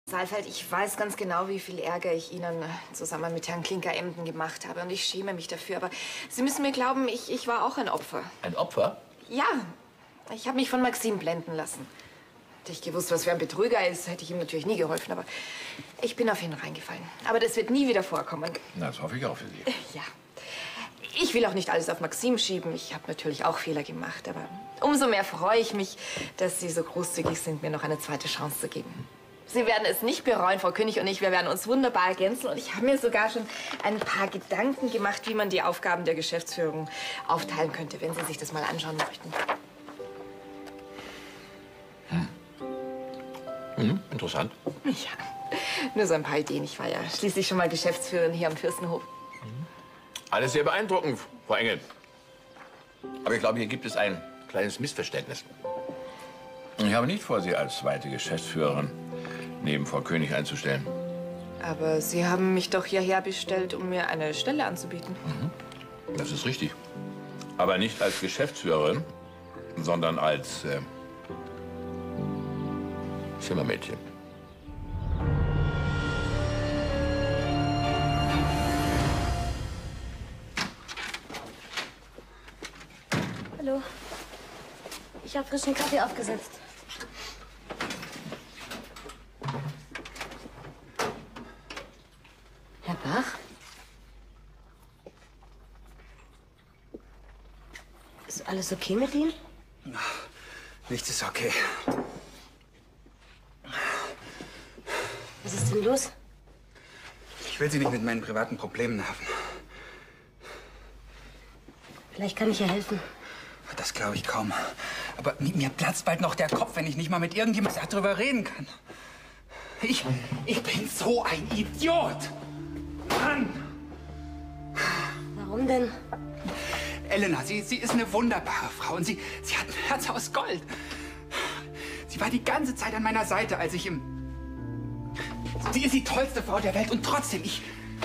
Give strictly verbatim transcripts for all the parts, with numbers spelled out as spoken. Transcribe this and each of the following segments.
Saalfeld, ich weiß ganz genau, wie viel Ärger ich Ihnen zusammen mit Herrn Klinker-Emden gemacht habe. Und ich schäme mich dafür. Aber Sie müssen mir glauben, ich, ich war auch ein Opfer. Ein Opfer? Ja. Ich habe mich von Maxim blenden lassen. Hätte ich gewusst, was für ein Betrüger ist, hätte ich ihm natürlich nie geholfen. Aber ich bin auf ihn reingefallen. Aber das wird nie wieder vorkommen. Na, das hoffe ich auch für Sie. Ja. Ich will auch nicht alles auf Maxim schieben. Ich habe natürlich auch Fehler gemacht. Aber umso mehr freue ich mich, dass Sie so großzügig sind, mir noch eine zweite Chance zu geben. Sie werden es nicht bereuen, Frau König und ich. Wir werden uns wunderbar ergänzen. Und ich habe mir sogar schon ein paar Gedanken gemacht, wie man die Aufgaben der Geschäftsführung aufteilen könnte, wenn Sie sich das mal anschauen möchten. Hm. Hm, interessant. Ja, nur so ein paar Ideen. Ich war ja schließlich schon mal Geschäftsführerin hier am Fürstenhof. Alles sehr beeindruckend, Frau Engel. Aber ich glaube, hier gibt es ein kleines Missverständnis. Ich habe nicht vor, Sie als zweite Geschäftsführerin neben Frau König einzustellen. Aber Sie haben mich doch hierher bestellt, um mir eine Stelle anzubieten. Mhm. Das ist richtig. Aber nicht als Geschäftsführerin, sondern als äh, Zimmermädchen. Hallo. Ich habe frischen Kaffee aufgesetzt. Herr Bach? Ist alles okay mit Ihnen? Nichts ist okay. Was ist denn los? Ich will Sie nicht mit meinen privaten Problemen nerven. Vielleicht kann ich ihr helfen. Das glaube ich kaum. Aber mir platzt bald noch der Kopf, wenn ich nicht mal mit irgendjemand darüber reden kann. Ich, ich bin so ein Idiot. Mann! Warum denn? Elena, sie, sie ist eine wunderbare Frau und sie, sie hat ein Herz aus Gold. Sie war die ganze Zeit an meiner Seite, als ich im... Sie ist die tollste Frau der Welt und trotzdem, ich...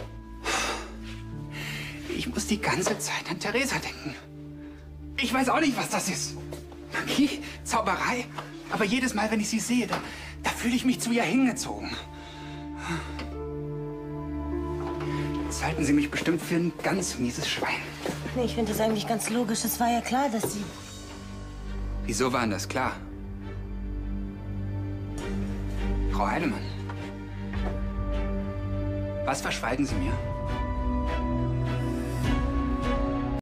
Ich muss die ganze Zeit an Theresa denken. Ich weiß auch nicht, was das ist. Magie, Zauberei. Aber jedes Mal, wenn ich sie sehe, da, da fühle ich mich zu ihr hingezogen. Jetzt halten Sie mich bestimmt für ein ganz mieses Schwein. Nee, ich finde das eigentlich ganz logisch. Es war ja klar, dass Sie... Wieso war denn das klar? Frau Heidemann, was verschweigen Sie mir?